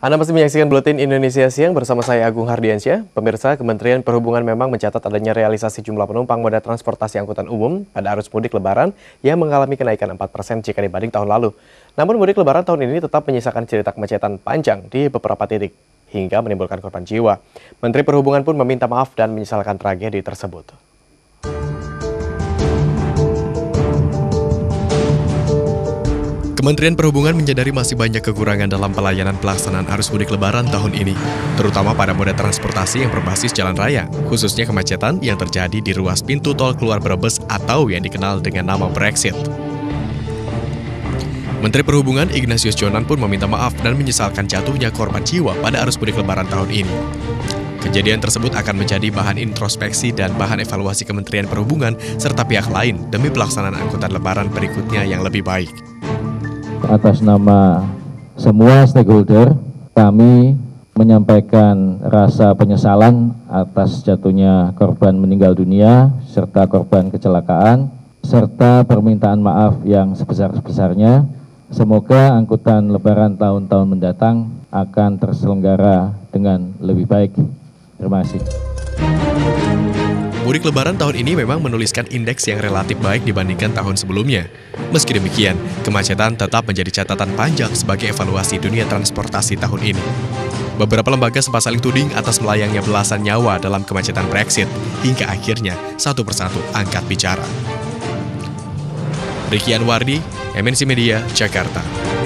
Anda masih menyaksikan Buletin Indonesia Siang bersama saya Agung Hardiansyah. Pemirsa, Kementerian Perhubungan memang mencatat adanya realisasi jumlah penumpang moda transportasi angkutan umum pada arus mudik Lebaran yang mengalami kenaikan 4% jika dibanding tahun lalu. Namun mudik Lebaran tahun ini tetap menyisakan cerita kemacetan panjang di beberapa titik hingga menimbulkan korban jiwa. Menteri Perhubungan pun meminta maaf dan menyesalkan tragedi tersebut. Kementerian Perhubungan menyadari masih banyak kekurangan dalam pelayanan pelaksanaan arus mudik Lebaran tahun ini, terutama pada moda transportasi yang berbasis jalan raya, khususnya kemacetan yang terjadi di ruas pintu tol keluar Brebes atau yang dikenal dengan nama Brexit. Menteri Perhubungan Ignatius Jonan pun meminta maaf dan menyesalkan jatuhnya korban jiwa pada arus mudik Lebaran tahun ini. Kejadian tersebut akan menjadi bahan introspeksi dan bahan evaluasi Kementerian Perhubungan serta pihak lain demi pelaksanaan angkutan Lebaran berikutnya yang lebih baik. Atas nama semua stakeholder, kami menyampaikan rasa penyesalan atas jatuhnya korban meninggal dunia serta korban kecelakaan, serta permintaan maaf yang sebesar-besarnya. Semoga angkutan Lebaran tahun-tahun mendatang akan terselenggara dengan lebih baik. Terima kasih. Mudik Lebaran tahun ini memang menuliskan indeks yang relatif baik dibandingkan tahun sebelumnya. Meski demikian, kemacetan tetap menjadi catatan panjang sebagai evaluasi dunia transportasi tahun ini. Beberapa lembaga sempat saling tuding atas melayangnya belasan nyawa dalam kemacetan Brexit, hingga akhirnya satu persatu angkat bicara. Ricky Anwardi, MNC Media, Jakarta.